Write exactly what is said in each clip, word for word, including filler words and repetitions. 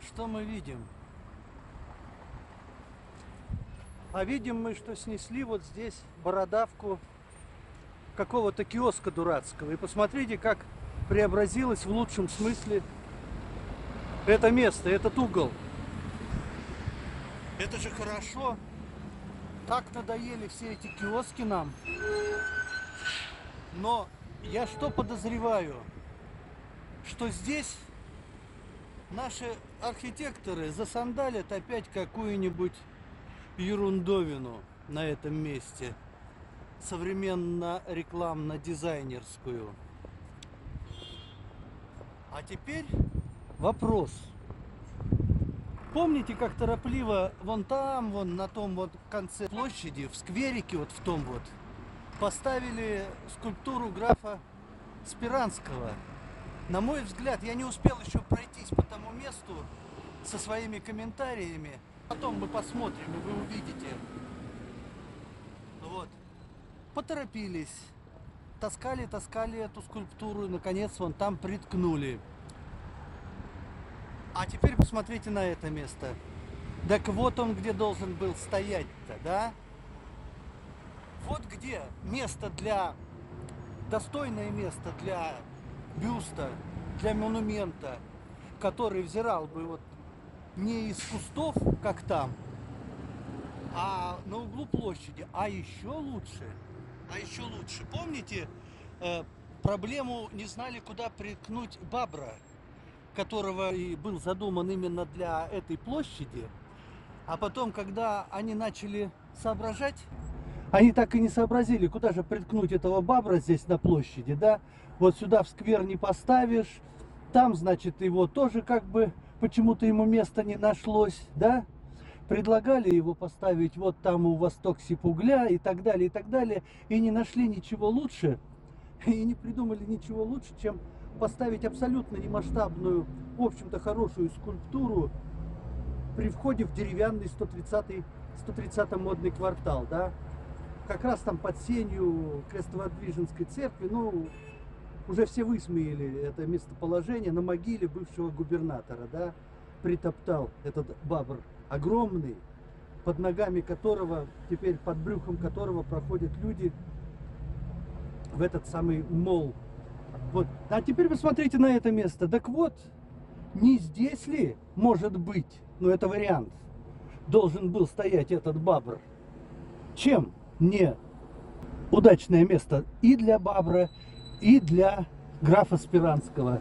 Что мы видим? А видим мы, что снесли вот здесь бородавку какого-то киоска дурацкого. И посмотрите, как преобразилось в лучшем смысле это место, этот угол. Это же хорошо. Так надоели все эти киоски нам. Но я что подозреваю? Что здесь наши архитекторы засандалят опять какую-нибудь ерундовину на этом месте. Современно-рекламно-дизайнерскую. А теперь вопрос. Помните, как торопливо вон там, вон на том вот конце площади, в скверике вот в том вот, поставили скульптуру графа Спиранского? На мой взгляд, я не успел еще пройтись по тому месту со своими комментариями. Потом мы посмотрим, и вы увидите. Вот. Поторопились. Таскали, таскали эту скульптуру и, наконец, вон там приткнули. А теперь посмотрите на это место. Так вот он, где должен был стоять-то, да? Вот где место для... достойное место для бюста, для монумента, который взирал бы вот не из кустов, как там, а на углу площади. А еще лучше, а еще лучше. Помните э, проблему, не знали, куда приткнуть бабра, которого и был задуман именно для этой площади. А потом, когда они начали соображать, они так и не сообразили, куда же приткнуть этого бабра здесь на площади, да? Вот сюда в сквер не поставишь, там, значит, его тоже как бы почему-то ему места не нашлось, да? Предлагали его поставить вот там у восток Сипугля и так далее, и так далее, и не нашли ничего лучше, и не придумали ничего лучше, чем поставить абсолютно немасштабную, в общем-то, хорошую скульптуру при входе в деревянный сто тридцатый модный квартал, да? Как раз там под сенью Крестоводвиженской церкви, ну, уже все высмеяли это местоположение, на могиле бывшего губернатора, да, притоптал этот бабр огромный, под ногами которого, теперь под брюхом которого проходят люди в этот самый мол. Вот. А теперь посмотрите на это место. Так вот, не здесь ли, может быть, ну это вариант, должен был стоять этот бабр? Чем не удачное место и для бабра, и для графа Спиранского?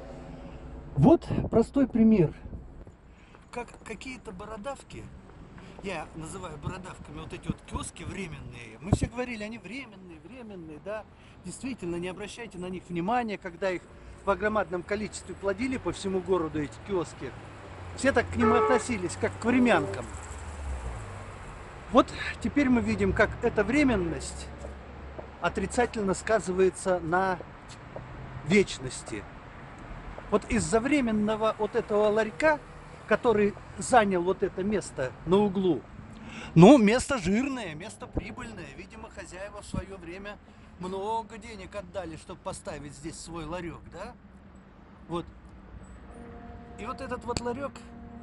Вот простой пример. Как какие-то бородавки, я называю бородавками вот эти вот киоски временные. Мы все говорили, они временные, временные, да. Действительно, не обращайте на них внимания, когда их в огромном количестве плодили по всему городу, эти киоски. Все так к ним относились, как к времянкам. Вот теперь мы видим, как эта временность отрицательно сказывается на вечности. Вот из-за временного вот этого ларька, который занял вот это место на углу, ну, место жирное, место прибыльное. Видимо, хозяева в свое время много денег отдали, чтобы поставить здесь свой ларек, да? Вот. И вот этот вот ларек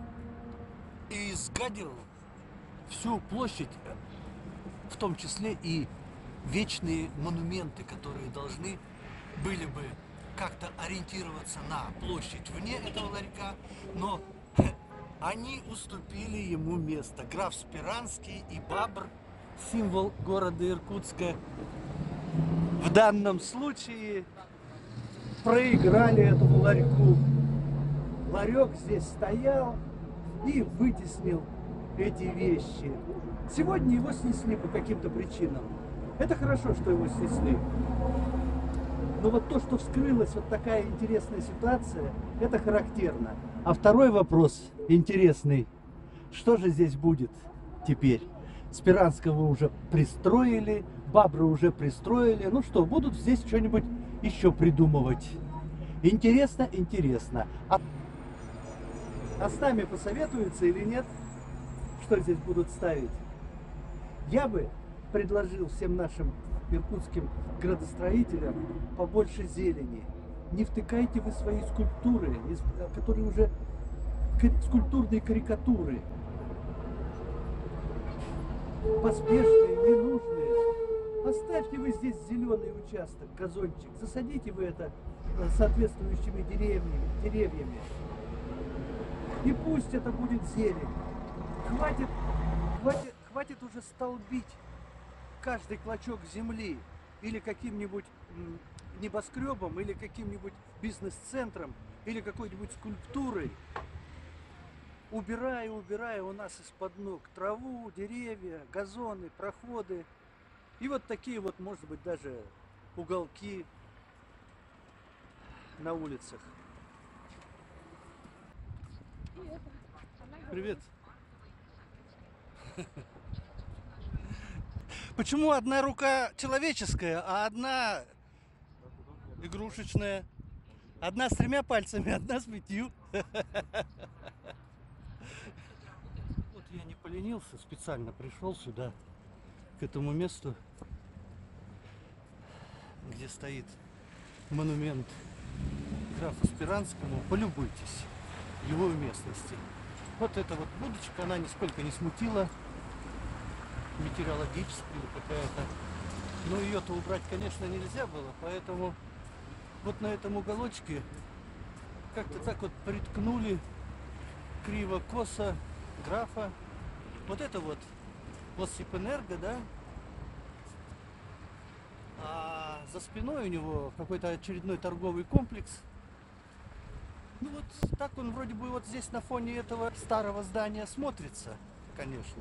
изгадил всю площадь, в том числе и вечные монументы, которые должны были бы как-то ориентироваться на площадь вне этого ларька, но они уступили ему место. Граф Спиранский и бабр, символ города Иркутска, в данном случае проиграли этому ларьку. Ларек здесь стоял и вытеснил эти вещи. Сегодня его снесли по каким-то причинам. Это хорошо, что его снесли. Но вот то, что вскрылась вот такая интересная ситуация, это характерно. А второй вопрос интересный. Что же здесь будет теперь? Спиранского уже пристроили, бабра уже пристроили. Ну что, будут здесь что-нибудь еще придумывать. Интересно, интересно. А, а с нами посоветуются или нет? Что здесь будут ставить? Я бы предложил всем нашим иркутским градостроителям побольше зелени. Не втыкайте вы свои скульптуры, которые уже ка- скульптурные карикатуры. Поспешные, ненужные. Оставьте вы здесь зеленый участок, газончик. Засадите вы это э, соответствующими деревьями, деревьями. И пусть это будет зелень. Хватит, хватит, хватит уже столбить каждый клочок земли или каким-нибудь м, небоскребом, или каким-нибудь бизнес-центром, или какой-нибудь скульптурой, убирая, убирая у нас из-под ног траву, деревья, газоны, проходы. И вот такие вот, может быть, даже уголки на улицах. Привет. Почему одна рука человеческая, а одна игрушечная? Одна с тремя пальцами, одна с пятью. Вот я не поленился, специально пришел сюда, к этому месту, где стоит монумент графу Спиранскому. Полюбуйтесь его местности. Вот эта вот будочка, она нисколько не смутила, метеорологическую какая-то. Но ее-то убрать, конечно, нельзя было, поэтому вот на этом уголочке как-то так вот приткнули криво-косо графа. Вот это вот Лоссипэнерго, да? А за спиной у него какой-то очередной торговый комплекс. Ну вот так он вроде бы вот здесь на фоне этого старого здания смотрится, конечно.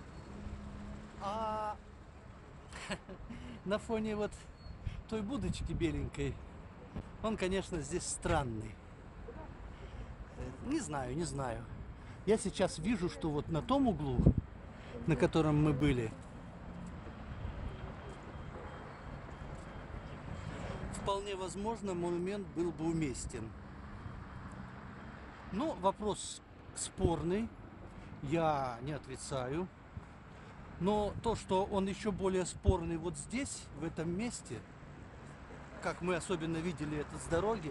А на фоне вот той будочки беленькой он, конечно, здесь странный. Не знаю, не знаю. Я сейчас вижу, что вот на том углу, на котором мы были, вполне возможно, монумент был бы уместен. Но вопрос спорный, я не отрицаю. Но то, что он еще более спорный вот здесь, в этом месте, как мы особенно видели это с дороги,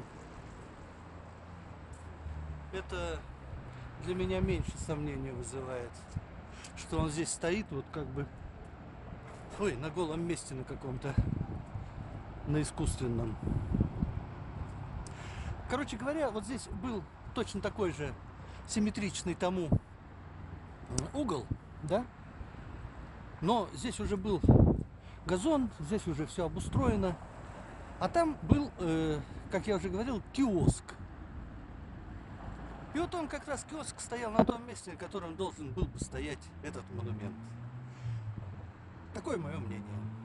это для меня меньше сомнения вызывает, что он здесь стоит вот как бы, ой, на голом месте на каком-то, на искусственном. Короче говоря, вот здесь был точно такой же симметричный тому угол, да? Но здесь уже был газон, здесь уже все обустроено. А там был, э, как я уже говорил, киоск. И вот он как раз, киоск, стоял на том месте, на котором должен был бы стоять этот монумент. Такое мое мнение.